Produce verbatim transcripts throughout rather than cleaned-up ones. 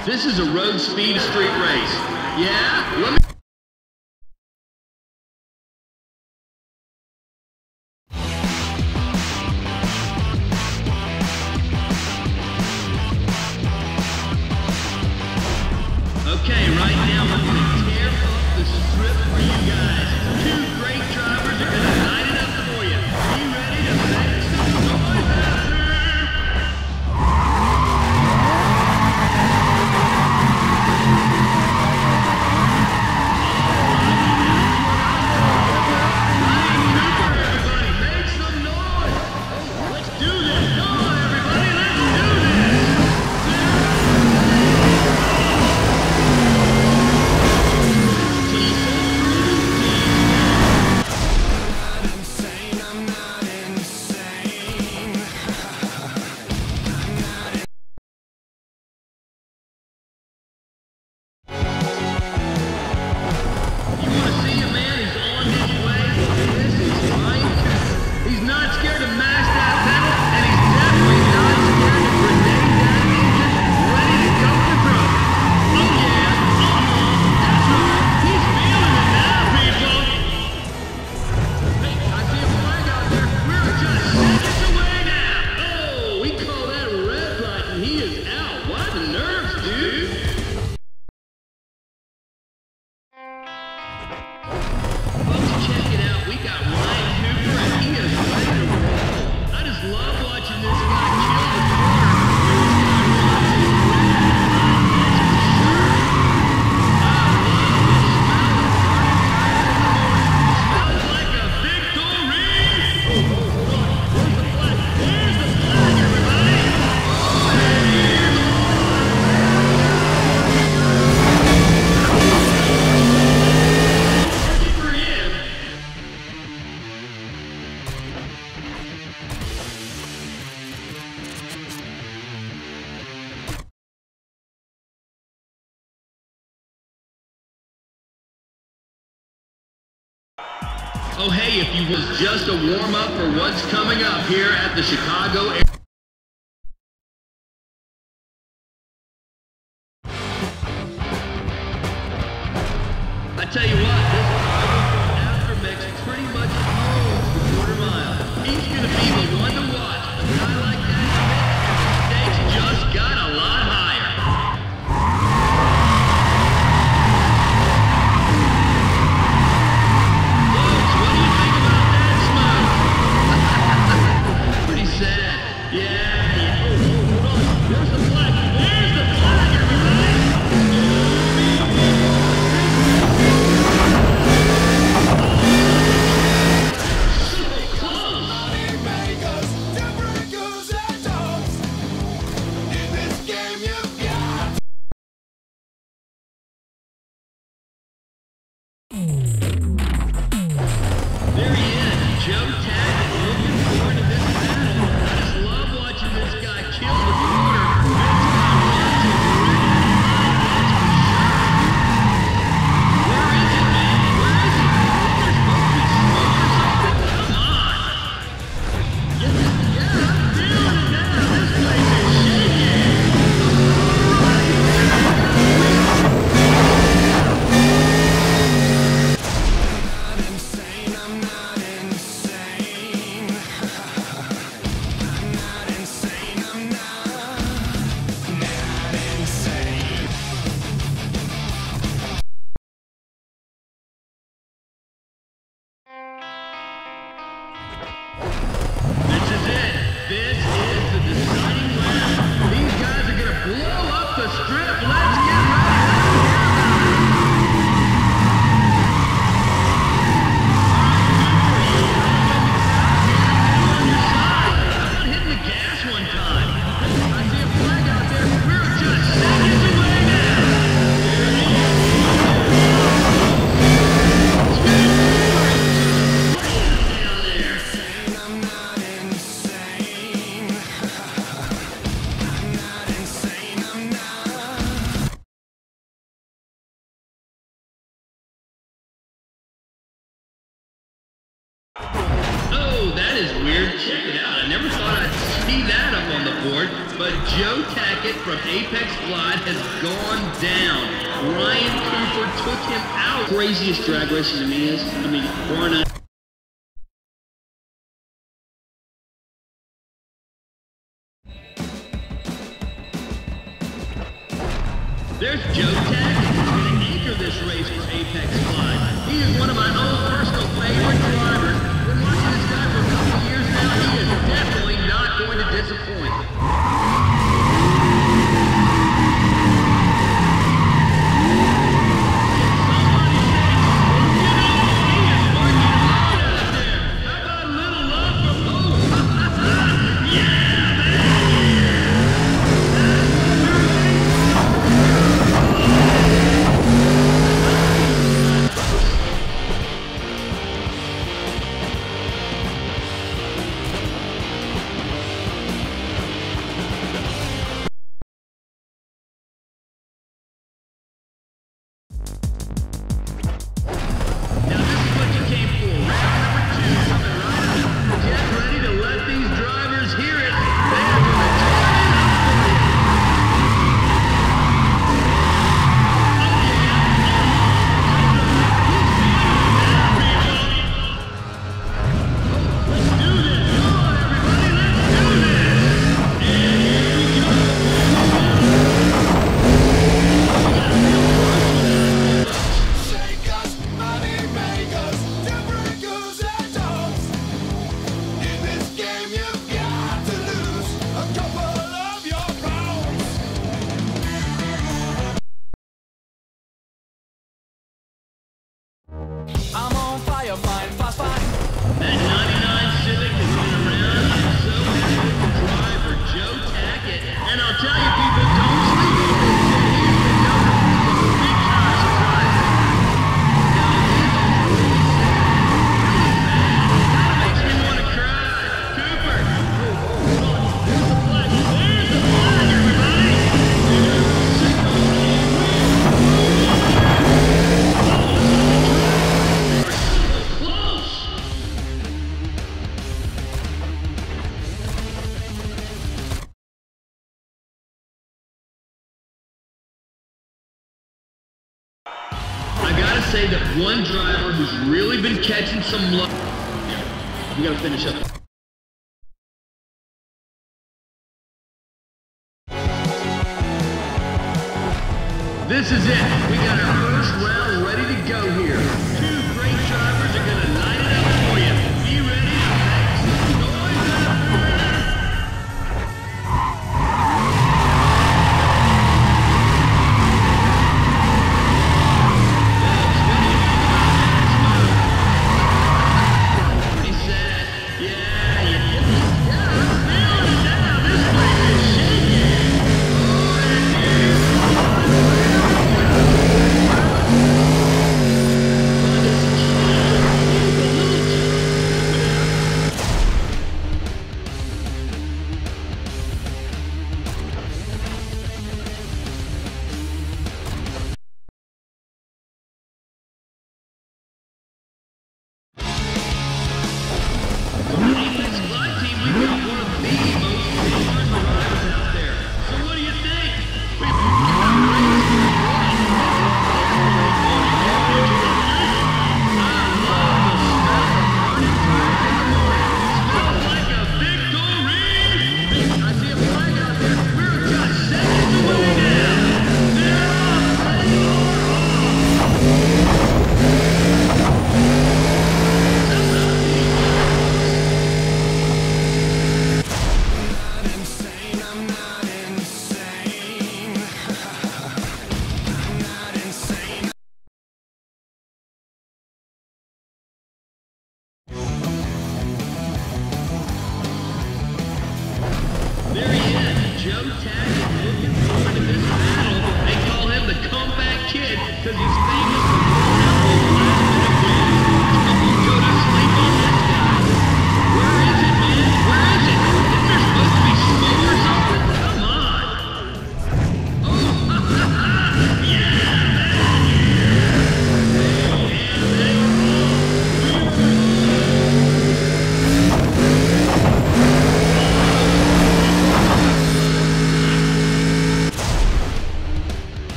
This is a road speed street race. Yeah? Let me... Okay, right now we're going to tear up the strip for you guys. Two great drivers are going to line it up for you. Be ready to make some noise out there. Everybody, make some noise. Let's do this. Come on, everybody, let's do this. Oh hey, if you was just a warm-up for what's coming up here at the Chicago Airfield. I tell you what, this after mix pretty much owns the quarter mile. He's gonna be the one to watch. A guy like that, the stakes just got a lot higher. Jacket from Apex Glide has gone down. Ryan Cooper took him out. Craziest drag racing to me is, I mean, bar none. There's Joe Taggett, who's going to anchor this race for Apex Glide. He is one of my own personal favorite drivers. Been watching this guy for a couple of years now. He is definitely not going to disappoint. Say that one driver who's really been catching some luck. Yeah, we gotta finish up. This is it. We got our first round ready to go here. Two great drivers are gonna line it up for you. Be ready to make some noise out there.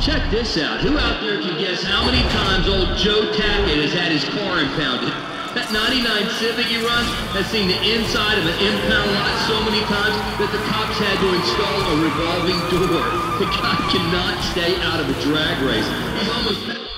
Check this out. Who out there can guess how many times old Joe Tackett has had his car impounded? That ninety-nine Civic he runs has seen the inside of an impound lot so many times that the cops had to install a revolving door. The guy cannot stay out of a drag race. He's almost...